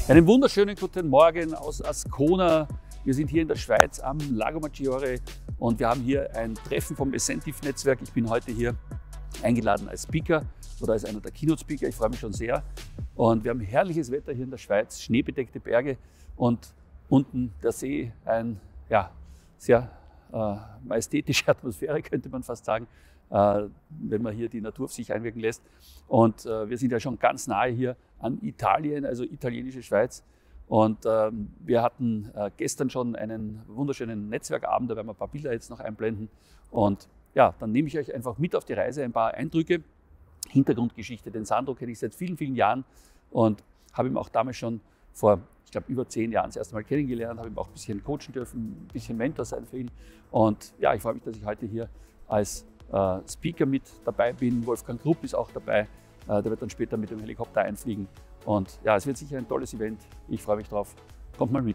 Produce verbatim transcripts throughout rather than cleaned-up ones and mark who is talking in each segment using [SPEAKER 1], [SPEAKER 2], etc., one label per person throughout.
[SPEAKER 1] Einen wunderschönen guten Morgen aus Ascona. Wir sind hier in der Schweiz am Lago Maggiore und wir haben hier ein Treffen vom Ascentive-Netzwerk. Ich bin heute hier eingeladen als Speaker oder als einer der Keynote-Speaker. Ich freue mich schon sehr. Und wir haben herrliches Wetter hier in der Schweiz, schneebedeckte Berge und unten der See, ein ja, sehr äh, majestätische Atmosphäre, könnte man fast sagen, äh, wenn man hier die Natur auf sich einwirken lässt. Und äh, wir sind ja schon ganz nahe hier an Italien, also italienische Schweiz. Und ähm, wir hatten äh, gestern schon einen wunderschönen Netzwerkabend, da werden wir ein paar Bilder jetzt noch einblenden. Und ja, dann nehme ich euch einfach mit auf die Reise, ein paar Eindrücke, Hintergrundgeschichte. Den Sandro kenne ich seit vielen, vielen Jahren und habe ihn auch damals schon vor, ich glaube, über zehn Jahren das erste Mal kennengelernt, habe ihm auch ein bisschen coachen dürfen, ein bisschen Mentor sein für ihn. Und ja, ich freue mich, dass ich heute hier als äh, Speaker mit dabei bin. Wolfgang Grupp ist auch dabei. Äh, der wird dann später mit dem Helikopter einfliegen. Und ja, es wird sicher ein tolles Event. Ich freue mich drauf. Kommt mal mit.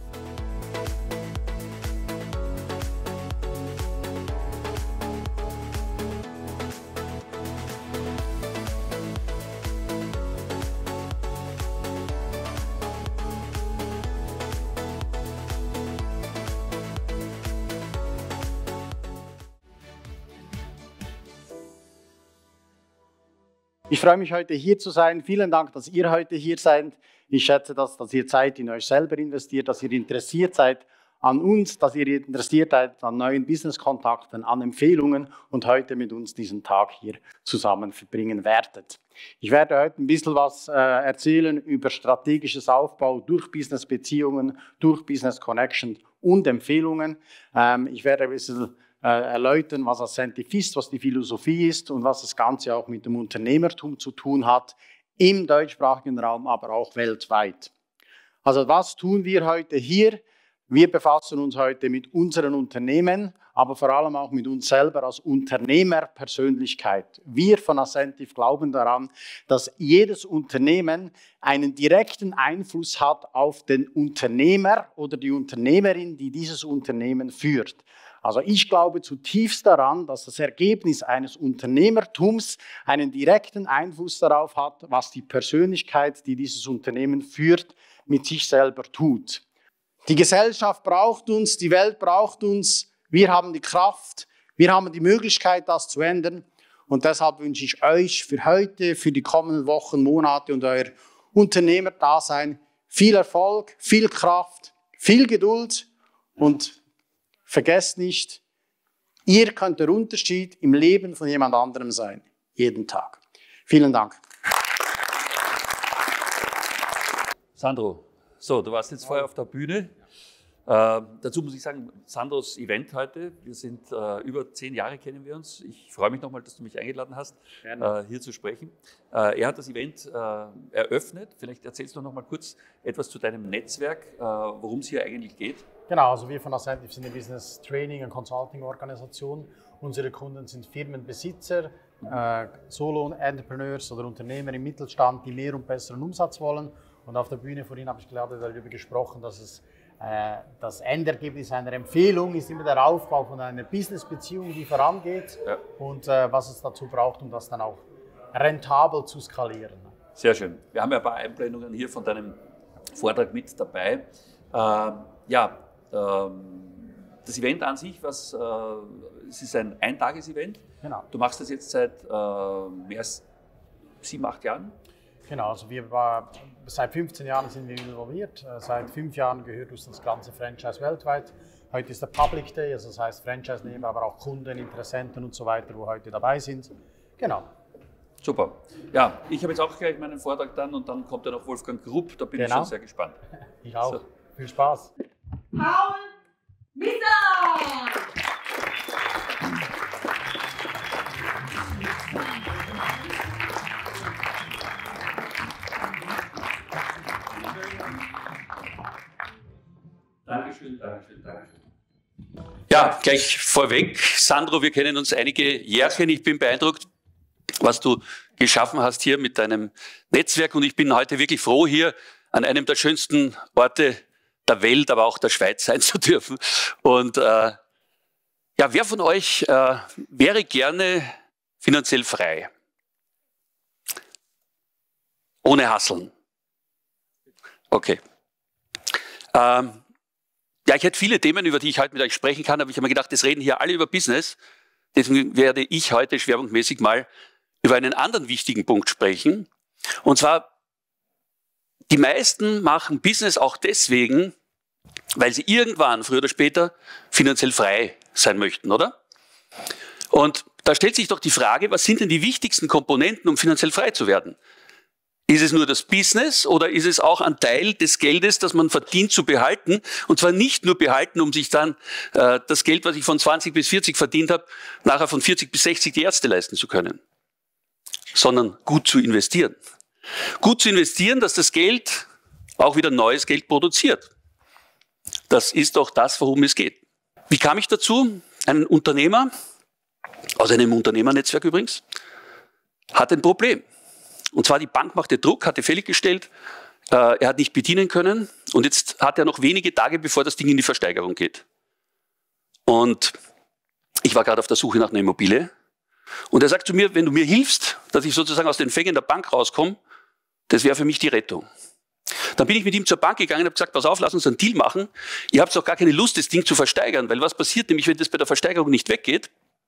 [SPEAKER 2] Ich freue mich, heute hier zu sein. Vielen Dank, dass ihr heute hier seid. Ich schätze, dass, dass ihr Zeit in euch selber investiert, dass ihr interessiert seid an uns, dass ihr interessiert seid an neuen Business-Kontakten, an Empfehlungen und heute mit uns diesen Tag hier zusammen verbringen werdet. Ich werde heute ein bisschen was äh, erzählen über strategisches Aufbau durch Business-Beziehungen, durch Business-Connection und Empfehlungen. Ähm, ich werde ein bisschen erläutern, was Ascentive ist, was die Philosophie ist und was das Ganze auch mit dem Unternehmertum zu tun hat, im deutschsprachigen Raum, aber auch weltweit. Also was tun wir heute hier? Wir befassen uns heute mit unseren Unternehmen, aber vor allem auch mit uns selber als Unternehmerpersönlichkeit. Wir von Ascentive glauben daran, dass jedes Unternehmen einen direkten Einfluss hat auf den Unternehmer oder die Unternehmerin, die dieses Unternehmen führt. Also ich glaube zutiefst daran, dass das Ergebnis eines Unternehmertums einen direkten Einfluss darauf hat, was die Persönlichkeit, die dieses Unternehmen führt, mit sich selber tut. Die Gesellschaft braucht uns, die Welt braucht uns, wir haben die Kraft, wir haben die Möglichkeit, das zu ändern. Und deshalb wünsche ich euch für heute, für die kommenden Wochen, Monate und euer Unternehmerdasein viel Erfolg, viel Kraft, viel Geduld und vergesst nicht, ihr könnt der Unterschied im Leben von jemand anderem sein. Jeden Tag. Vielen Dank.
[SPEAKER 1] Sandro, so, du warst jetzt vorher auf der Bühne. Äh, dazu muss ich sagen, Sandros Event heute. Wir sind äh, über zehn Jahre kennen wir uns. Ich freue mich nochmal, dass du mich eingeladen hast, äh, hier zu sprechen. Äh, er hat das Event äh, eröffnet. Vielleicht erzählst du noch mal kurz etwas zu deinem Netzwerk, äh, worum es hier eigentlich geht.
[SPEAKER 2] Genau, also wir von Ascentive sind eine Business Training und Consulting Organisation. Unsere Kunden sind Firmenbesitzer, äh, Solo-Entrepreneurs oder Unternehmer im Mittelstand, die mehr und besseren Umsatz wollen. Und auf der Bühne vorhin habe ich gerade darüber gesprochen, dass es äh, das Endergebnis einer Empfehlung ist immer der Aufbau von einer Business-Beziehung, die vorangeht, ja. Und äh, was es dazu braucht, um das dann auch rentabel zu skalieren.
[SPEAKER 1] Sehr schön. Wir haben ja ein paar Einblendungen hier von deinem Vortrag mit dabei. Äh, ja, das Event an sich, was, äh, es ist ein Eintages-Event. Genau. Du machst das jetzt seit äh, mehr als sieben, acht Jahren?
[SPEAKER 2] Genau, also wir war, seit fünfzehn Jahren sind wir involviert. Seit fünf Jahren gehört uns das ganze Franchise weltweit. Heute ist der Public Day, also das heißt Franchise-Nehmer, aber auch Kunden, Interessenten und so weiter, wo heute dabei sind. Genau.
[SPEAKER 1] Super. Ja, ich habe jetzt auch gleich meinen Vortrag dann und dann kommt ja noch Wolfgang Grupp, da bin genau. ich schon sehr gespannt.
[SPEAKER 2] Ich auch.
[SPEAKER 1] So.
[SPEAKER 2] Viel Spaß.
[SPEAKER 3] Paul Mitter!
[SPEAKER 1] Dankeschön, Dankeschön, Dankeschön. Ja, gleich vorweg, Sandro, wir kennen uns einige Jährchen. Ich bin beeindruckt, was du geschaffen hast hier mit deinem Netzwerk und ich bin heute wirklich froh, hier an einem der schönsten Orte der Welt, aber auch der Schweiz sein zu dürfen. Und äh, ja, wer von euch äh, wäre gerne finanziell frei? Ohne Hasseln. Okay. Ähm, ja, ich hätte viele Themen, über die ich heute mit euch sprechen kann, aber ich habe mir gedacht, das reden hier alle über Business. Deswegen werde ich heute schwerpunktmäßig mal über einen anderen wichtigen Punkt sprechen. Und zwar, die meisten machen Business auch deswegen, weil sie irgendwann, früher oder später, finanziell frei sein möchten, oder? Und da stellt sich doch die Frage, was sind denn die wichtigsten Komponenten, um finanziell frei zu werden? Ist es nur das Business oder ist es auch ein Teil des Geldes, das man verdient, zu behalten? Und zwar nicht nur behalten, um sich dann äh, das Geld, was ich von zwanzig bis vierzig verdient habe, nachher von vierzig bis sechzig die Ärzte leisten zu können, sondern gut zu investieren. Gut zu investieren, dass das Geld auch wieder neues Geld produziert. Das ist doch das, worum es geht. Wie kam ich dazu? Ein Unternehmer, aus einem Unternehmernetzwerk übrigens, hat ein Problem. Und zwar die Bank machte Druck, hatte fällig gestellt, äh, er hat nicht bedienen können und jetzt hat er noch wenige Tage, bevor das Ding in die Versteigerung geht. Und ich war gerade auf der Suche nach einer Immobilie und er sagt zu mir, wenn du mir hilfst, dass ich sozusagen aus den Fängen der Bank rauskomme, das wäre für mich die Rettung. Dann bin ich mit ihm zur Bank gegangen und habe gesagt, pass auf, lass uns einen Deal machen. Ihr habt doch gar keine Lust, das Ding zu versteigern, weil was passiert nämlich, wenn das bei der Versteigerung nicht weggeht?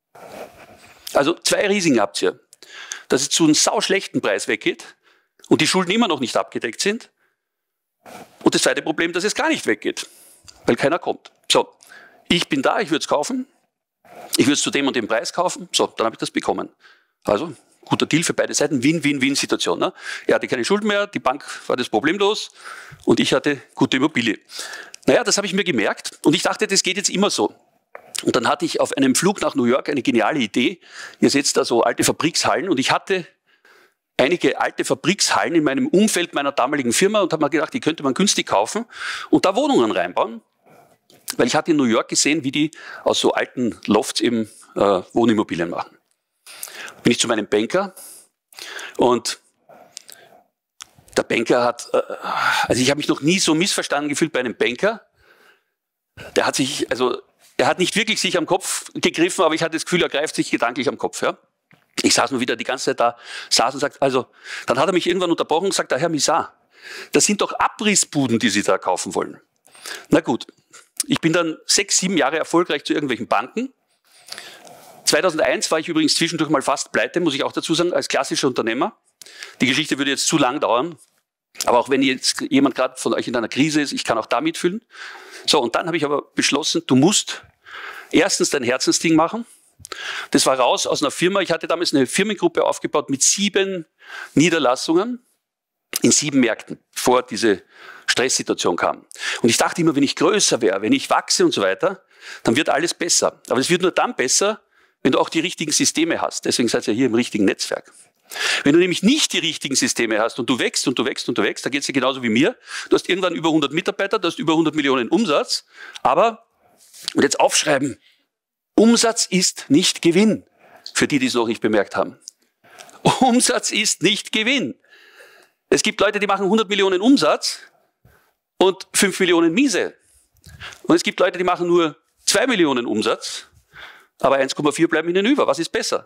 [SPEAKER 1] Also zwei Risiken habt ihr. Dass es zu einem sauschlechten Preis weggeht und die Schulden immer noch nicht abgedeckt sind. Und das zweite Problem, dass es gar nicht weggeht, weil keiner kommt. So, ich bin da, ich würde es kaufen. Ich würde es zu dem und dem Preis kaufen. So, dann habe ich das bekommen. Also, guter Deal für beide Seiten. Win-Win-Win-Situation. Ne? Er hatte keine Schulden mehr, die Bank war das problemlos und ich hatte gute Immobilie. Naja, das habe ich mir gemerkt und ich dachte, das geht jetzt immer so. Und dann hatte ich auf einem Flug nach New York eine geniale Idee. Ihr seht da so alte Fabrikshallen und ich hatte einige alte Fabrikshallen in meinem Umfeld meiner damaligen Firma und habe mir gedacht, die könnte man günstig kaufen und da Wohnungen reinbauen. Weil ich hatte in New York gesehen, wie die aus so alten Lofts eben äh, Wohnimmobilien machen. Bin ich zu meinem Banker und der Banker hat, äh, also ich habe mich noch nie so missverstanden gefühlt bei einem Banker. Der hat sich, also Er hat nicht wirklich sich am Kopf gegriffen, aber ich hatte das Gefühl, er greift sich gedanklich am Kopf. Ja? Ich saß nur wieder die ganze Zeit da, saß und sagt, also, dann hat er mich irgendwann unterbrochen und gesagt, Herr Misar, das sind doch Abrissbuden, die Sie da kaufen wollen. Na gut, ich bin dann sechs, sieben Jahre erfolgreich zu irgendwelchen Banken. zweitausendeins war ich übrigens zwischendurch mal fast pleite, muss ich auch dazu sagen, als klassischer Unternehmer. Die Geschichte würde jetzt zu lang dauern, aber auch wenn jetzt jemand gerade von euch in einer Krise ist, ich kann auch da mitfühlen. So, und dann habe ich aber beschlossen, du musst erstens dein Herzensding machen. Das war raus aus einer Firma. Ich hatte damals eine Firmengruppe aufgebaut mit sieben Niederlassungen in sieben Märkten, bevor diese Stresssituation kam. Und ich dachte immer, wenn ich größer wäre, wenn ich wachse und so weiter, dann wird alles besser. Aber es wird nur dann besser, wenn du auch die richtigen Systeme hast. Deswegen seid ihr hier im richtigen Netzwerk. Wenn du nämlich nicht die richtigen Systeme hast und du wächst und du wächst und du wächst, dann geht es dir genauso wie mir. Du hast irgendwann über hundert Mitarbeiter, du hast über hundert Millionen Umsatz, aber, und jetzt aufschreiben, Umsatz ist nicht Gewinn, für die, die es noch nicht bemerkt haben. Umsatz ist nicht Gewinn. Es gibt Leute, die machen hundert Millionen Umsatz und fünf Millionen Miese. Und es gibt Leute, die machen nur zwei Millionen Umsatz, aber eins Komma vier bleiben ihnen über. Was ist besser?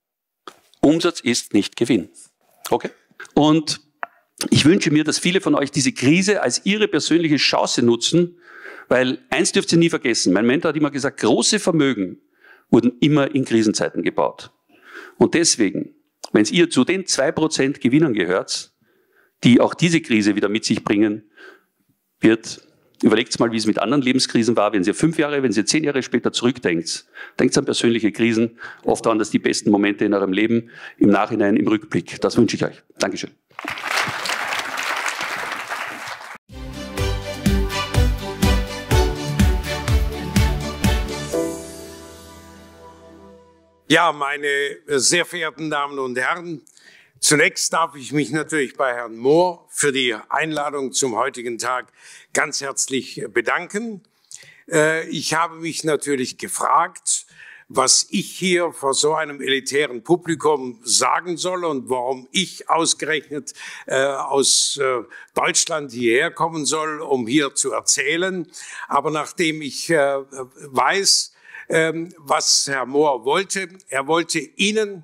[SPEAKER 1] Umsatz ist nicht Gewinn. Okay? Und ich wünsche mir, dass viele von euch diese Krise als ihre persönliche Chance nutzen, weil eins dürft ihr nie vergessen. Mein Mentor hat immer gesagt, große Vermögen wurden immer in Krisenzeiten gebaut. Und deswegen, wenn ihr zu den zwei Prozent Gewinnern gehört, die auch diese Krise wieder mit sich bringen, wird, überlegt mal, wie es mit anderen Lebenskrisen war, wenn ihr fünf Jahre, wenn ihr zehn Jahre später zurückdenkt, denkt an persönliche Krisen, oft waren das die besten Momente in eurem Leben, im Nachhinein, im Rückblick. Das wünsche ich euch. Dankeschön.
[SPEAKER 4] Ja, meine sehr verehrten Damen und Herren, zunächst darf ich mich natürlich bei Herrn Mohr für die Einladung zum heutigen Tag ganz herzlich bedanken. Ich habe mich natürlich gefragt, was ich hier vor so einem elitären Publikum sagen soll und warum ich ausgerechnet aus Deutschland hierher kommen soll, um hier zu erzählen. Aber nachdem ich weiß, was Herr Mohr wollte, er wollte Ihnen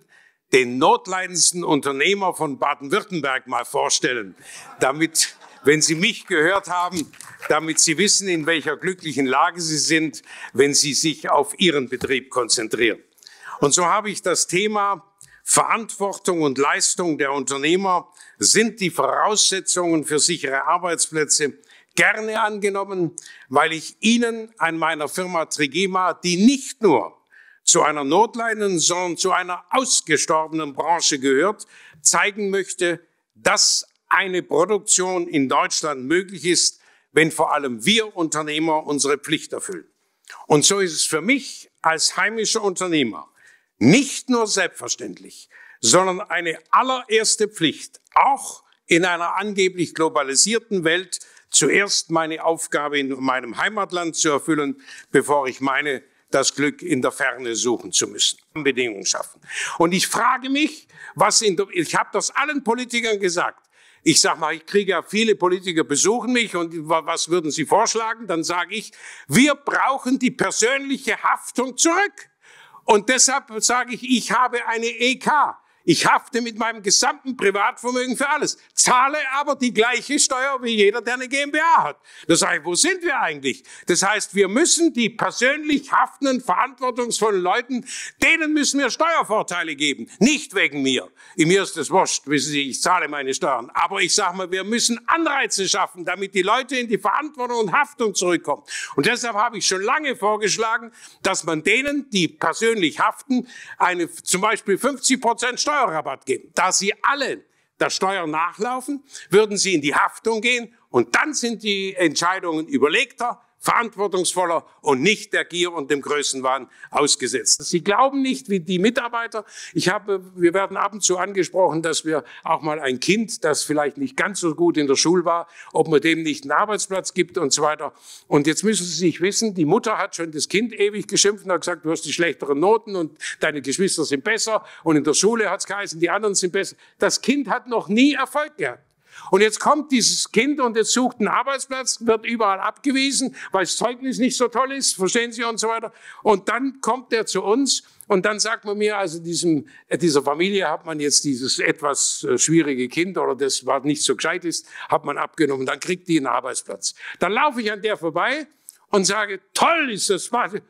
[SPEAKER 4] den notleidendsten Unternehmer von Baden-Württemberg mal vorstellen, damit, wenn Sie mich gehört haben, damit Sie wissen, in welcher glücklichen Lage Sie sind, wenn Sie sich auf Ihren Betrieb konzentrieren. Und so habe ich das Thema Verantwortung und Leistung der Unternehmer sind die Voraussetzungen für sichere Arbeitsplätze gerne angenommen, weil ich Ihnen an meiner Firma Trigema, die nicht nur zu einer notleidenden, sondern zu einer ausgestorbenen Branche gehört, zeigen möchte, dass eine Produktion in Deutschland möglich ist, wenn vor allem wir Unternehmer unsere Pflicht erfüllen. Und so ist es für mich als heimischer Unternehmer nicht nur selbstverständlich, sondern eine allererste Pflicht, auch in einer angeblich globalisierten Welt zuerst meine Aufgabe in meinem Heimatland zu erfüllen, bevor ich meine, das Glück in der Ferne suchen zu müssen. Bedingungen schaffen. Und ich frage mich, was in der, ich habe das allen Politikern gesagt. Ich sage mal, ich kriege ja viele Politiker besuchen mich und was würden sie vorschlagen? Dann sage ich, wir brauchen die persönliche Haftung zurück. Und deshalb sage ich, ich habe eine E K. Ich hafte mit meinem gesamten Privatvermögen für alles, zahle aber die gleiche Steuer wie jeder, der eine GmbH hat. Das heißt, wo sind wir eigentlich? Das heißt, wir müssen die persönlich haftenden, verantwortungsvollen Leuten, denen müssen wir Steuervorteile geben. Nicht wegen mir. In mir ist das wurscht, wissen Sie, ich zahle meine Steuern. Aber ich sage mal, wir müssen Anreize schaffen, damit die Leute in die Verantwortung und Haftung zurückkommen. Und deshalb habe ich schon lange vorgeschlagen, dass man denen, die persönlich haften, eine zum Beispiel fünfzig Prozent Steuer Steuerrabatt geben. Da sie alle der Steuer nachlaufen, würden sie in die Haftung gehen und dann sind die Entscheidungen überlegter, verantwortungsvoller und nicht der Gier und dem Größenwahn ausgesetzt. Sie glauben nicht, wie die Mitarbeiter. Ich habe, wir werden ab und zu angesprochen, dass wir auch mal ein Kind, das vielleicht nicht ganz so gut in der Schule war, ob man dem nicht einen Arbeitsplatz gibt und so weiter. Und jetzt müssen Sie sich wissen, die Mutter hat schon das Kind ewig geschimpft und hat gesagt, du hast die schlechteren Noten und deine Geschwister sind besser. Und in der Schule hat es geheißen, die anderen sind besser. Das Kind hat noch nie Erfolg gehabt. Und jetzt kommt dieses Kind und jetzt sucht einen Arbeitsplatz, wird überall abgewiesen, weil das Zeugnis nicht so toll ist, verstehen Sie, und so weiter. Und dann kommt er zu uns und dann sagt man mir, also diesem, dieser Familie hat man jetzt dieses etwas schwierige Kind oder das, was nicht so gescheit ist, hat man abgenommen. Dann kriegt die einen Arbeitsplatz. Dann laufe ich an der vorbei und sage, toll ist das,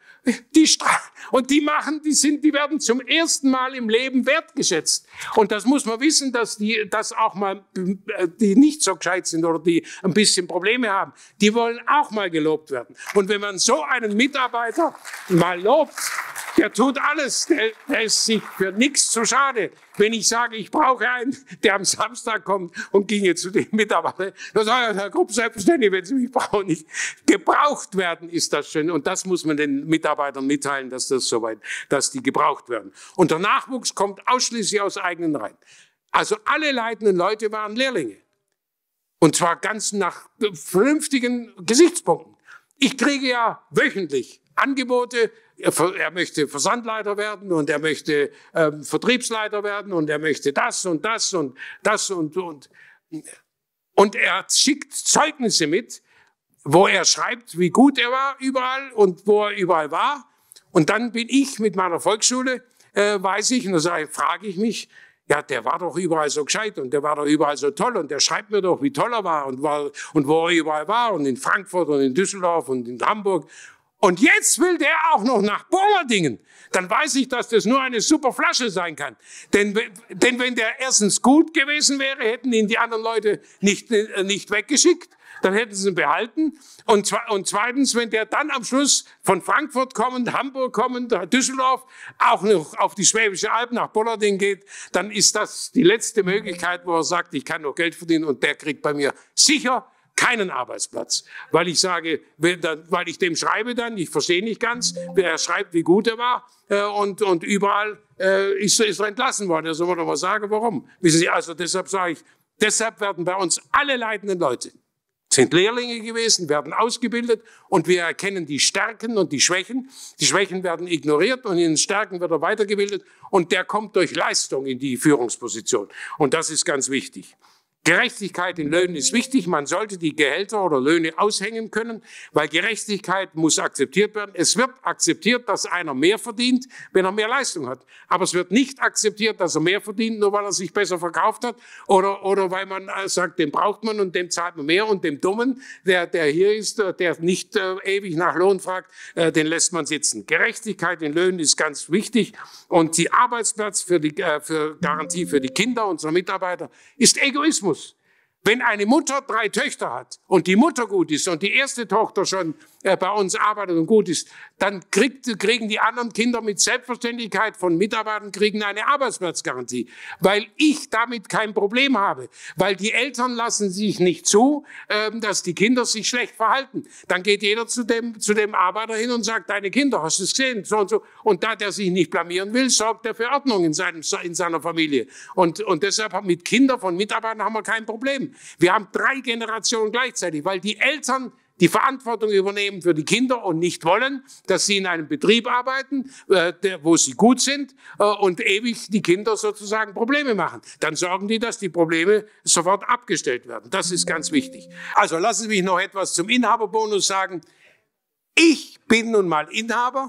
[SPEAKER 4] die Stra und die machen, die sind, die werden zum ersten Mal im Leben wertgeschätzt. Und das muss man wissen, dass die, dass auch mal, die nicht so gescheit sind oder die ein bisschen Probleme haben, die wollen auch mal gelobt werden. Und wenn man so einen Mitarbeiter mal lobt, der tut alles, der, der ist sich für nichts zu schade. Wenn ich sage, ich brauche einen, der am Samstag kommt und ginge zu dem Mitarbeiter, dann sage ich, Herr Grupp, selbstverständlich, wenn Sie mich brauchen, nicht gebraucht werden, ist das schön. Und das muss man den Mitarbeitern mitteilen, dass das soweit, dass die gebraucht werden. Und der Nachwuchs kommt ausschließlich aus eigenen Reihen. Also alle leitenden Leute waren Lehrlinge. Und zwar ganz nach vernünftigen Gesichtspunkten. Ich kriege ja wöchentlich Angebote, er möchte Versandleiter werden und er möchte ähm, Vertriebsleiter werden und er möchte das und das und das und, und. Und er schickt Zeugnisse mit, wo er schreibt, wie gut er war überall und wo er überall war. Und dann bin ich mit meiner Volksschule, äh, weiß ich, und da sage, frage ich mich, ja, der war doch überall so gescheit und der war doch überall so toll und der schreibt mir doch, wie toll er war und, war, und wo er überall war und in Frankfurt und in Düsseldorf und in Hamburg. Und jetzt will der auch noch nach Borladingen. Dann weiß ich, dass das nur eine super Flasche sein kann. Denn, denn wenn der erstens gut gewesen wäre, hätten ihn die anderen Leute nicht, nicht weggeschickt. Dann hätten sie ihn behalten. Und, und zweitens, wenn der dann am Schluss von Frankfurt kommend, Hamburg kommend, Düsseldorf, auch noch auf die Schwäbische Alb nach Bollarding geht, dann ist das die letzte Möglichkeit, wo er sagt, ich kann noch Geld verdienen und der kriegt bei mir sicher keinen Arbeitsplatz, weil ich sage, weil ich dem schreibe dann, ich verstehe nicht ganz, er schreibt, wie gut er war äh, und, und überall äh, ist, ist er entlassen worden. Da soll man doch mal sagen, warum. Wissen Sie, also deshalb sage ich, deshalb werden bei uns alle leitenden Leute, sind Lehrlinge gewesen, werden ausgebildet und wir erkennen die Stärken und die Schwächen. Die Schwächen werden ignoriert und in den Stärken wird er weitergebildet und der kommt durch Leistung in die Führungsposition. Und das ist ganz wichtig. Gerechtigkeit in Löhnen ist wichtig. Man sollte die Gehälter oder Löhne aushängen können, weil Gerechtigkeit muss akzeptiert werden. Es wird akzeptiert, dass einer mehr verdient, wenn er mehr Leistung hat. Aber es wird nicht akzeptiert, dass er mehr verdient, nur weil er sich besser verkauft hat oder, oder weil man sagt, den braucht man und dem zahlt man mehr und dem Dummen, der, der hier ist, der nicht äh, ewig nach Lohn fragt, äh, den lässt man sitzen. Gerechtigkeit in Löhnen ist ganz wichtig und die Arbeitsplatz für die äh, für Garantie für die Kinder unserer Mitarbeiter ist Egoismus. Wenn eine Mutter drei Töchter hat und die Mutter gut ist und die erste Tochter schon äh, bei uns arbeitet und gut ist, dann kriegt, kriegen die anderen Kinder mit Selbstverständlichkeit von Mitarbeitern kriegen eine Arbeitsplatzgarantie, weil ich damit kein Problem habe, weil die Eltern lassen sich nicht zu, äh, dass die Kinder sich schlecht verhalten. Dann geht jeder zu dem, zu dem Arbeiter hin und sagt, deine Kinder, hast du es gesehen, so und so. Und da der sich nicht blamieren will, sorgt er für Ordnung in, seinem, in seiner Familie. Und, und deshalb mit Kindern von Mitarbeitern haben wir kein Problem. Wir haben drei Generationen gleichzeitig, weil die Eltern die Verantwortung übernehmen für die Kinder und nicht wollen, dass sie in einem Betrieb arbeiten, äh, der, wo sie gut sind äh, und ewig die Kinder sozusagen Probleme machen. Dann sorgen die, dass die Probleme sofort abgestellt werden. Das ist ganz wichtig. Also lassen Sie mich noch etwas zum Inhaberbonus sagen. Ich bin nun mal Inhaber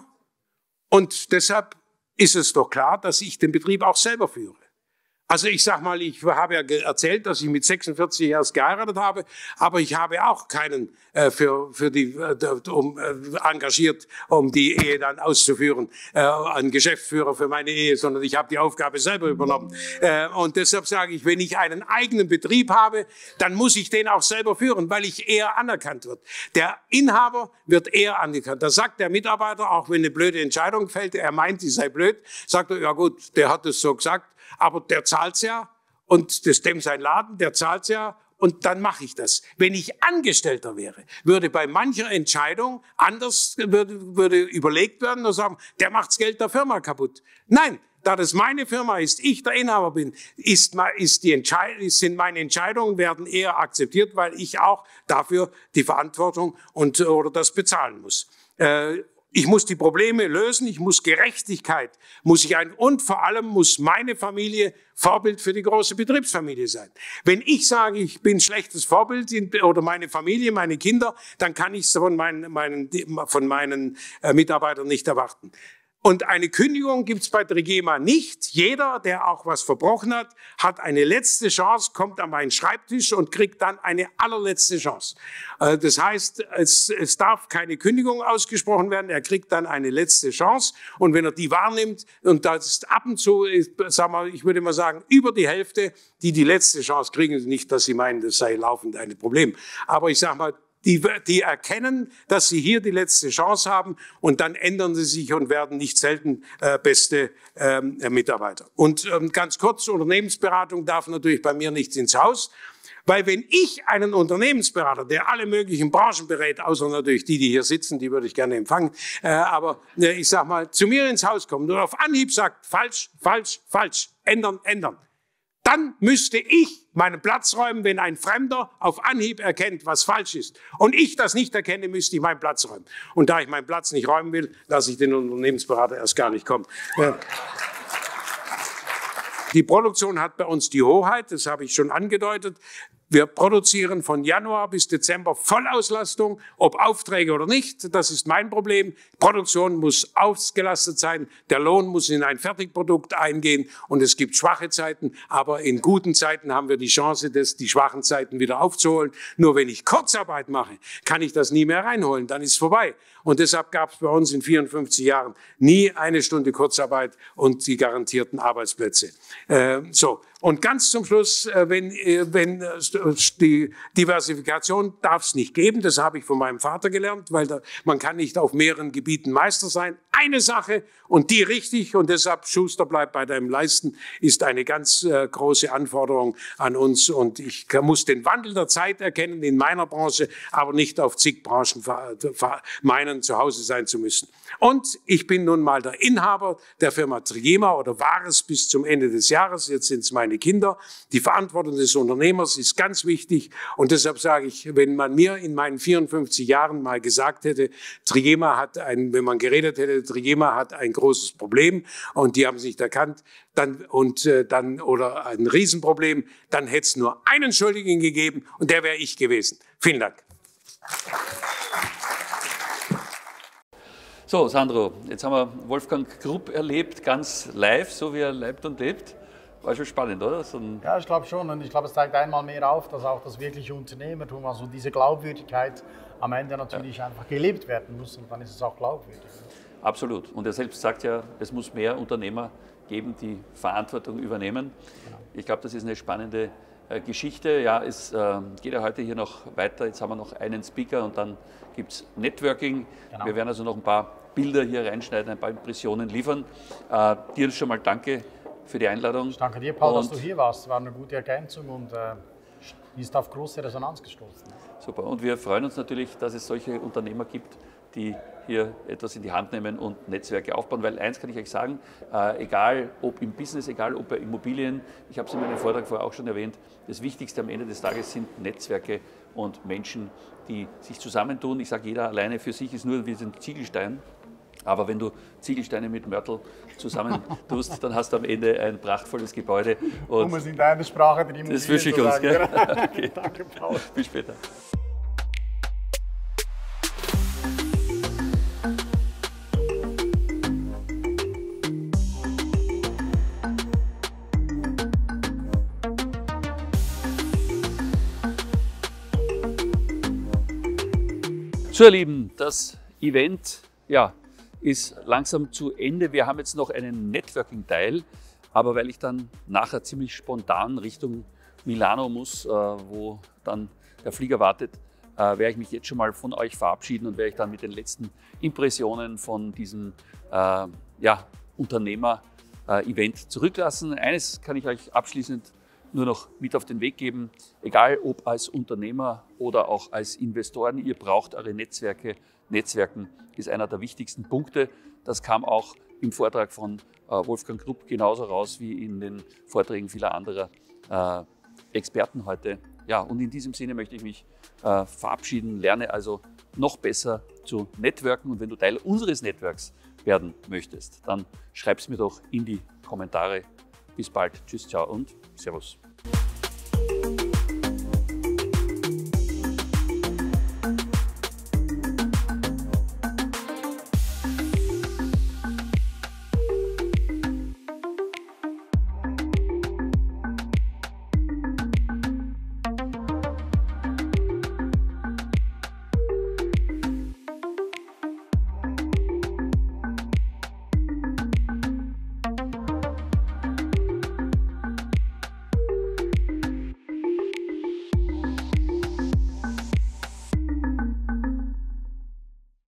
[SPEAKER 4] und deshalb ist es doch klar, dass ich den Betrieb auch selber führe. Also ich sag mal, ich habe ja erzählt, dass ich mit sechsundvierzig erst geheiratet habe, aber ich habe auch keinen äh, für für die äh, um, äh, engagiert, um die Ehe dann auszuführen, äh, einen Geschäftsführer für meine Ehe, sondern ich habe die Aufgabe selber übernommen. Äh, und deshalb sage ich, wenn ich einen eigenen Betrieb habe, dann muss ich den auch selber führen, weil ich eher anerkannt wird. Der Inhaber wird eher anerkannt. Da sagt der Mitarbeiter, auch wenn eine blöde Entscheidung fällt, er meint, sie sei blöd, sagt er, ja gut, der hat es so gesagt. Aber der zahlt's ja und das ist dem sein Laden, der zahlt's ja und dann mache ich das. Wenn ich Angestellter wäre, würde bei mancher Entscheidung anders würde, würde überlegt werden und sagen, der macht's Geld der Firma kaputt. Nein, da das meine Firma ist, ich der Inhaber bin, ist, ist die Entscheidung, sind meine Entscheidungen werden eher akzeptiert, weil ich auch dafür die Verantwortung und oder das bezahlen muss. Äh, Ich muss die Probleme lösen, ich muss Gerechtigkeit, muss ich ein, und vor allem muss meine Familie Vorbild für die große Betriebsfamilie sein. Wenn ich sage, ich bin schlechtes Vorbild oder meine Familie, meine Kinder, dann kann ich es von meinen, meinen, von meinen äh, Mitarbeitern nicht erwarten. Und eine Kündigung gibt's bei Trigema nicht. Jeder, der auch was verbrochen hat, hat eine letzte Chance, kommt an meinen Schreibtisch und kriegt dann eine allerletzte Chance. Das heißt, es, es darf keine Kündigung ausgesprochen werden. Er kriegt dann eine letzte Chance. Und wenn er die wahrnimmt, und das ist ab und zu, sagen wir, ich würde mal sagen, über die Hälfte, die die letzte Chance kriegen, nicht, dass sie meinen, das sei laufend ein Problem. Aber ich sage mal, Die, die erkennen, dass sie hier die letzte Chance haben und dann ändern sie sich und werden nicht selten äh, beste ähm, Mitarbeiter. Und ähm, ganz kurz, Unternehmensberatung darf natürlich bei mir nicht ins Haus, weil wenn ich einen Unternehmensberater, der alle möglichen Branchen berät, außer natürlich die, die hier sitzen, die würde ich gerne empfangen, äh, aber äh, ich sag mal, zu mir ins Haus kommt und auf Anhieb sagt, falsch, falsch, falsch, ändern, ändern, dann müsste ich meinen Platz räumen, wenn ein Fremder auf Anhieb erkennt, was falsch ist. Und ich das nicht erkenne, müsste ich meinen Platz räumen. Und da ich meinen Platz nicht räumen will, lasse ich den Unternehmensberater erst gar nicht kommen. Ja. Die Produktion hat bei uns die Hoheit, das habe ich schon angedeutet. Wir produzieren von Januar bis Dezember Vollauslastung, ob Aufträge oder nicht. Das ist mein Problem. Produktion muss ausgelastet sein. Der Lohn muss in ein Fertigprodukt eingehen. Und es gibt schwache Zeiten. Aber in guten Zeiten haben wir die Chance, das, die schwachen Zeiten wieder aufzuholen. Nur wenn ich Kurzarbeit mache, kann ich das nie mehr reinholen. Dann ist es vorbei. Und deshalb gab es bei uns in vierundfünfzig Jahren nie eine Stunde Kurzarbeit und die garantierten Arbeitsplätze. Äh, so. Und ganz zum Schluss, äh, wenn, äh, wenn äh, die Diversifikation darf es nicht geben, das habe ich von meinem Vater gelernt, weil da, man kann nicht auf mehreren Gebieten Meister sein. Eine Sache und die richtig und deshalb Schuster bleibt bei deinem Leisten ist eine ganz äh, große Anforderung an uns und ich muss den Wandel der Zeit erkennen in meiner Branche, aber nicht auf zig Branchen meinen, zu Hause sein zu müssen. Und ich bin nun mal der Inhaber der Firma Trigema oder war es bis zum Ende des Jahres, jetzt sind es meine meine Kinder. Die Verantwortung des Unternehmers ist ganz wichtig und deshalb sage ich, wenn man mir in meinen vierundfünfzig Jahren mal gesagt hätte, Trigema hat ein, wenn man geredet hätte, Trigema hat ein großes Problem und die haben es nicht erkannt, dann und äh, dann oder ein Riesenproblem, dann hätte es nur einen Schuldigen gegeben und der wäre ich gewesen. Vielen Dank.
[SPEAKER 1] So, Sandro, jetzt haben wir Wolfgang Grupp erlebt, ganz live, so wie er lebt und lebt. War schon spannend, oder? So
[SPEAKER 2] ja, ich glaube schon. Und ich glaube, es zeigt einmal mehr auf, dass auch das wirkliche Unternehmertum, also diese Glaubwürdigkeit am Ende natürlich ja. einfach gelebt werden muss. Und dann ist es auch glaubwürdig. Absolut.
[SPEAKER 1] Und er selbst sagt ja, es muss mehr Unternehmer geben, die Verantwortung übernehmen. Genau. Ich glaube, das ist eine spannende äh, Geschichte. Ja, es äh, geht ja heute hier noch weiter. Jetzt haben wir noch einen Speaker und dann gibt es Networking. Genau. Wir werden also noch ein paar Bilder hier reinschneiden, ein paar Impressionen liefern. Äh, dir schon mal danke für die Einladung.
[SPEAKER 2] Ich danke dir, Paul, und dass du hier warst. War eine gute Ergänzung und äh, ist auf große Resonanz gestoßen.
[SPEAKER 1] Super. Und wir freuen uns natürlich, dass es solche Unternehmer gibt, die hier etwas in die Hand nehmen und Netzwerke aufbauen. Weil eins kann ich euch sagen, äh, egal ob im Business, egal ob bei Immobilien, ich habe es in meinem Vortrag vorher auch schon erwähnt, das Wichtigste am Ende des Tages sind Netzwerke und Menschen, die sich zusammentun. Ich sage, jeder alleine für sich ist nur wie ein Ziegelstein. Aber wenn du Ziegelsteine mit Mörtel zusammen tust, dann hast du am Ende ein prachtvolles Gebäude. Und
[SPEAKER 2] um es in deiner Sprache der Immobilien
[SPEAKER 1] das wünsche ich uns. Gell? Okay.
[SPEAKER 2] Danke, Paul.
[SPEAKER 1] Bis später. So, ihr Lieben, das Event ja, ist langsam zu Ende. Wir haben jetzt noch einen Networking-Teil, aber weil ich dann nachher ziemlich spontan Richtung Milano muss, äh, wo dann der Flieger wartet, äh, werde ich mich jetzt schon mal von euch verabschieden und werde ich dann mit den letzten Impressionen von diesem äh, ja, Unternehmer-Event zurücklassen. Eines kann ich euch abschließend nur noch mit auf den Weg geben, egal ob als Unternehmer oder auch als Investoren, ihr braucht eure Netzwerke. Netzwerken ist einer der wichtigsten Punkte. Das kam auch im Vortrag von äh, Wolfgang Grupp genauso raus wie in den Vorträgen vieler anderer äh, Experten heute. Ja, und in diesem Sinne möchte ich mich äh, verabschieden, lerne also noch besser zu networken und wenn du Teil unseres Netzwerks werden möchtest, dann schreib es mir doch in die Kommentare. Bis bald. Tschüss, ciao und Servus.